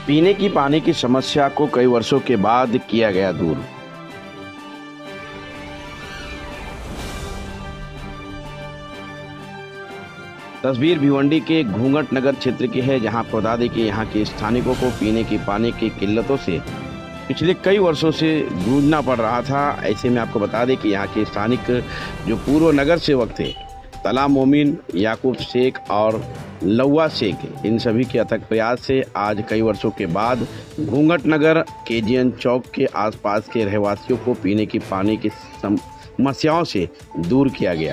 पीने की पानी की समस्या को कई वर्षों के बाद किया गया दूर। तस्वीर भिवंडी के घूंघट नगर क्षेत्र की है, जहां बता दें कि यहां के स्थानिकों को पीने की पानी की किल्लतों से पिछले कई वर्षों से जूझना पड़ रहा था। ऐसे में आपको बता दें कि यहाँ के स्थानिक जो पूर्व नगर सेवक थे, तला मोमिन, याकूब शेख और लौवा शेख, इन सभी के अथक प्रयास से आज कई वर्षों के बाद घूंघट नगर केजीएन चौक के आसपास के रहवासियों को पीने की पानी की समस्याओं से दूर किया गया।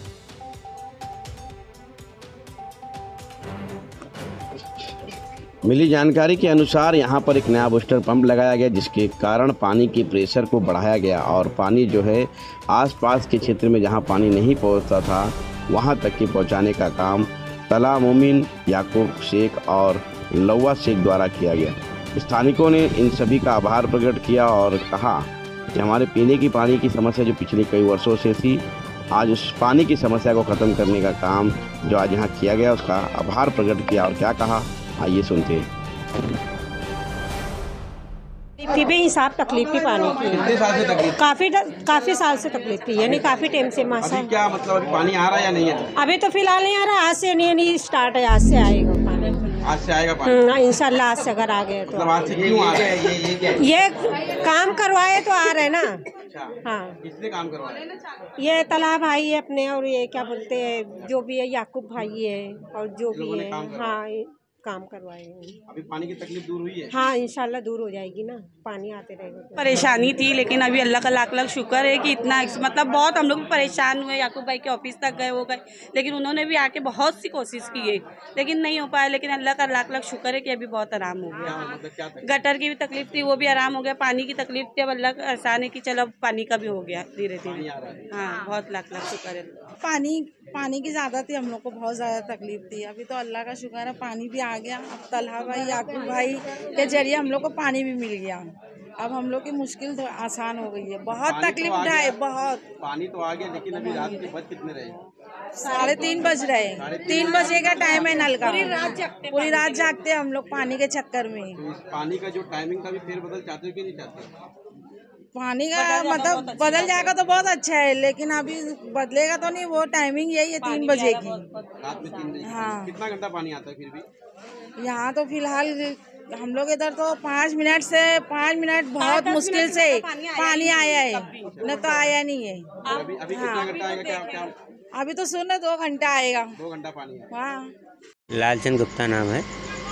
मिली जानकारी के अनुसार यहां पर एक नया बूस्टर पंप लगाया गया, जिसके कारण पानी की प्रेशर को बढ़ाया गया और पानी जो है आसपास के क्षेत्र में जहां पानी नहीं पहुंचता था वहां तक के पहुंचाने का काम तला मोमिन, याकूब शेख और लौवा शेख द्वारा किया गया। स्थानिकों ने इन सभी का आभार प्रकट किया और कहा कि हमारे पीने की पानी की समस्या जो पिछले कई वर्षों से थी, आज उस पानी की समस्या को ख़त्म करने का काम जो आज यहाँ किया गया उसका आभार प्रकट किया। और क्या कहा, आइए सुनते हैं। बेहिसाब तकलीफ थी पानी की। कितने साल से तकलीफ? काफी साल से तकलीफ थी, यानी काफी टाइम से मासा। अभी क्या मतलब अभी पानी आ रहा है या नहीं है? अभी तो फिलहाल नहीं आ रहा, आज से नहीं स्टार्ट है, आज से आएगा पानी। आज से आएगा पानी? इंशाल्लाह आज से अगर आ गए तो। मतलब आज से क्यों आ रहा है? ये काम करवाए तो आ रहे ना। हाँ, किसने काम करवाया? ये तला भाई है अपने, और ये क्या बोलते हैं जो भी है याकूब भाई है, और जो भी है हाँ काम करवाए हैं। अभी पानी की तकलीफ दूर हुई है? हाँ इंशाल्लाह दूर हो जाएगी ना, पानी आते रहेगा तो। परेशानी थी, लेकिन अभी अल्लाह का लाख लाख शुक्र है कि इतना मतलब बहुत हम लोग परेशान हुए। याकूब भाई के ऑफिस तक गए, वो गए, लेकिन उन्होंने भी आके बहुत सी कोशिश की है, लेकिन नहीं हो पाया। लेकिन अल्लाह का लाख लाख शुक्र है कि अभी बहुत आराम हो गया। मतलब गटर की भी तकलीफ थी, वो भी आराम हो गया। पानी की तकलीफ थी, अब अल्लाह का एहसान है कि चलो पानी का भी हो गया धीरे धीरे। हाँ बहुत लाख लाख शुक्र है। पानी की ज़्यादा थी, हम लोग को बहुत ज़्यादा तकलीफ थी। अभी तो अल्लाह का शुक्र है पानी भी आ गया। अब तलहा भाई, याकूब भाई के जरिए हम लोग को पानी भी मिल गया। अब हम लोग की मुश्किल तो आसान हो गई है। बहुत तकलीफ उठाए, बहुत। पानी तो आ गया, लेकिन अभी रात के बज कितने रहे? 3:30 बज रहे। 3 बजे का टाइम है नल का। पूरी रात जागते हम लोग पानी के चक्कर में। तो इस पानी का जो टाइमिंग का भी फेरबदल चाहते हो कि नहीं चाहते? पानी का मतलब बदल जाएगा तो बहुत अच्छा है, लेकिन अभी बदलेगा तो नहीं। वो टाइमिंग यही है 3 बजे की। रात में 3 बजे? हाँ। कितना घंटा पानी आता है फिर भी? यहाँ तो फिलहाल हम लोग इधर तो 5 मिनट बहुत मुश्किल से पानी आया है, न तो आया नहीं है। अभी कितना घंटा आएगा? क्या अभी तो सुन 2 घंटा आएगा। 2 घंटा पानी आएगा। हाँ। लालचंद गुप्ता नाम है,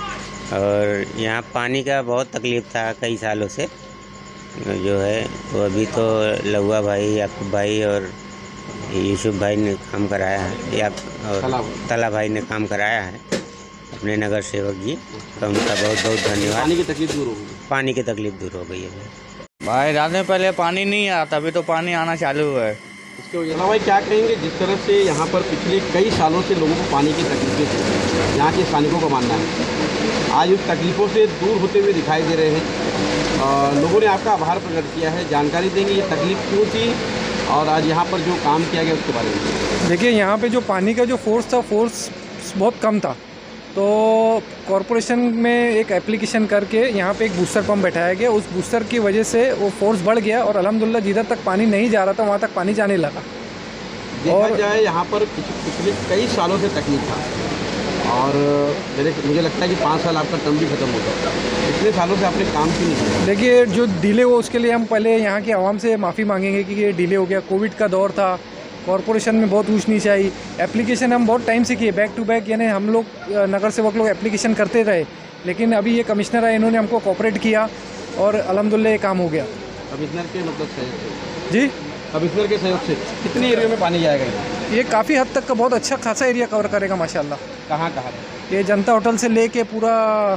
और यहाँ पानी का बहुत तकलीफ था कई सालों से जो है। तो अभी तो लौवा भाई, याकूब भाई और यूसुफ भाई ने काम कराया है, और तला भाई ने काम कराया है, अपने नगर सेवक जी का उनका बहुत बहुत धन्यवाद। पानी की तकलीफ दूर हो गई? पानी की तकलीफ दूर हो गई है भाई। रात में पहले पानी नहीं आता, अभी तो पानी आना चालू है। इसके वजह भाई क्या कहेंगे, जिस तरह से यहाँ पर पिछले कई सालों से लोगों को पानी की तकलीफें थी, यहाँ के स्थानिकों का मानना है आज उस तकलीफ़ों से दूर होते हुए दिखाई दे रहे हैं। लोगों ने आपका आभार प्रकट किया है। जानकारी देंगे ये तकलीफ क्यों थी और आज यहाँ पर जो काम किया गया उसके बारे में। देखिए, यहाँ पे जो पानी का जो फोर्स था, फोर्स बहुत कम था, तो कॉरपोरेशन में एक एप्लीकेशन करके यहाँ पे एक बूस्टर पंप बैठाया गया। उस बूस्टर की वजह से वो फोर्स बढ़ गया और अल्हम्दुलिल्लाह जिधर तक पानी नहीं जा रहा था वहाँ तक पानी जाने लगा। देखा जाए यहाँ पर पिछले कई सालों से तकलीफ था, और मुझे लगता है कि 5 साल आपका टर्म भी खत्म हो गया। इतने सालों से आपने काम क्यों नहीं किया? देखिए, जो डिले हो उसके लिए हम पहले यहाँ की आवाम से माफ़ी मांगेंगे कि ये डिले हो गया। कोविड का दौर था, कॉरपोरेशन में बहुत ऊँच नीच आई। एप्लीकेशन हम बहुत टाइम से किए, बैक टू बैक, यानी हम लोग नगर सेवक लोग एप्लीकेशन करते रहे, लेकिन अभी ये कमिश्नर आए, इन्होंने हमको कोऑपरेट किया और अल्हम्दुलिल्लाह ये काम हो गया। कमिश्नर के मतलब सहयोग से? जी, कमिश्नर के सहयोग से कितने एरिया में पानी जाएगा? ये काफ़ी हद तक का बहुत अच्छा खासा एरिया कवर करेगा माशाल्लाह। कहाँ? ये जनता होटल से लेके पूरा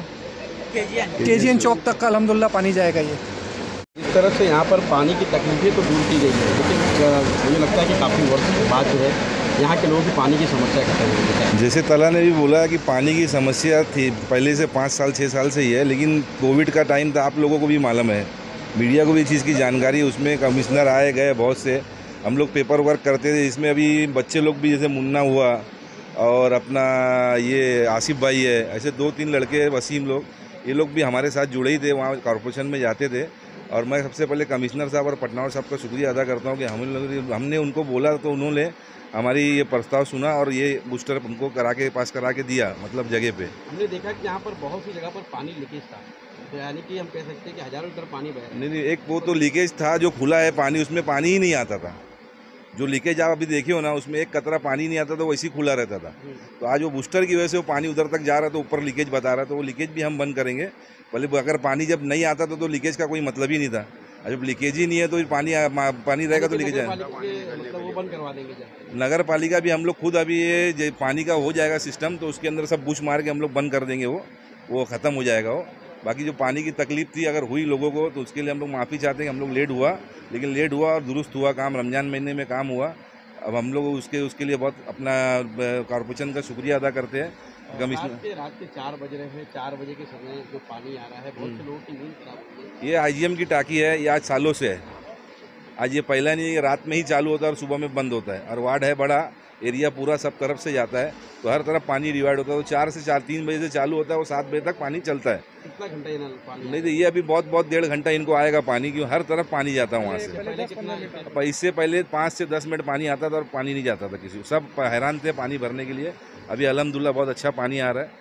केजीएन चौक तक का अल्हम्दुलिल्लाह पानी जाएगा। ये इस तरह से यहाँ पर पानी की तकलीफें तो दूर की गई है, लेकिन मुझे लगता है कि काफ़ी वर्ष के बाद जो है यहाँ के लोगों की पानी की समस्या खत्म हो गई है। जैसे तला ने भी बोला कि पानी की समस्या थी पहले से 5 साल 6 साल से ही है, लेकिन कोविड का टाइम था, आप लोगों को भी मालूम है, मीडिया को भी चीज़ की जानकारी, उसमें कमिश्नर आए गए बहुत से, हम लोग पेपर वर्क करते थे। इसमें अभी बच्चे लोग भी, जैसे मुन्ना हुआ और अपना ये आसिफ भाई है, ऐसे 2-3 लड़के वसीम लोग, ये लोग भी हमारे साथ जुड़े ही थे, वहाँ कॉरपोरेशन में जाते थे। और मैं सबसे पहले कमिश्नर साहब और पटनावर साहब का शुक्रिया अदा करता हूँ कि हमने उनको बोला तो उन्होंने हमारी ये प्रस्ताव सुना और ये बूस्टर हमको पास करा के दिया, मतलब जगह पे। हमने देखा कि यहाँ पर बहुत सी जगह पर पानी लीकेज था, तो यानी कि हम कह सकते हैं कि हज़ारों लीटर पानी बह रहा है। नहीं, एक वो तो लीकेज था जो खुला है पानी, उसमें पानी ही नहीं आता था। जो लीकेज आप अभी देखे हो ना, उसमें एक कतरा पानी नहीं आता था, वैसे ही खुला रहता था। तो आज वो बूस्टर की वजह से वो पानी उधर तक जा रहा है, तो ऊपर लीकेज बता रहा है, तो वो लीकेज भी हम बंद करेंगे। पहले अगर पानी जब नहीं आता था तो लीकेज का कोई मतलब ही नहीं था, जब लीकेज ही नहीं है तो पानी रहेगा तो लीकेज मतलब वो बंद करवा देंगे। नगर पालिका भी हम लोग खुद अभी ये पानी का हो जाएगा सिस्टम, तो उसके अंदर सब बुश मार के हम लोग बंद कर देंगे, वो ख़त्म हो जाएगा वो। बाकी जो पानी की तकलीफ थी अगर हुई लोगों को, तो उसके लिए हम लोग माफ़ी चाहते हैं कि हम लोग लेट हुआ, लेकिन लेट हुआ और दुरुस्त हुआ काम। रमज़ान महीने में काम हुआ। अब हम लोग उसके लिए बहुत अपना कॉर्पोरेशन का शुक्रिया अदा करते हैं। कमिश्नर रात के 4 बज रहे हैं, 4 बजे के समय जो पानी आ रहा है, बहुत से लोगों की नींद खराब हो गई। ये IGM की टाकी है, ये आज सालों से है। आज ये पहला नहीं है, रात में ही चालू होता है और सुबह में बंद होता है। और वार्ड है बड़ा, एरिया पूरा सब तरफ से जाता है, तो हर तरफ पानी डिवाइड होता है। तो 3 बजे से चालू होता है, वो 7 बजे तक पानी चलता है। कितना घंटा ये नल पानी? नहीं तो ये अभी बहुत 1.5 घंटा इनको आएगा पानी, क्यों हर तरफ पानी जाता है वहाँ से। इससे पहले 5 से 10 मिनट पानी आता था और पानी नहीं जाता था किसी को, सब हैरान थे पानी भरने के लिए। अभी अल्हम्दुलिल्लाह बहुत अच्छा पानी आ रहा है।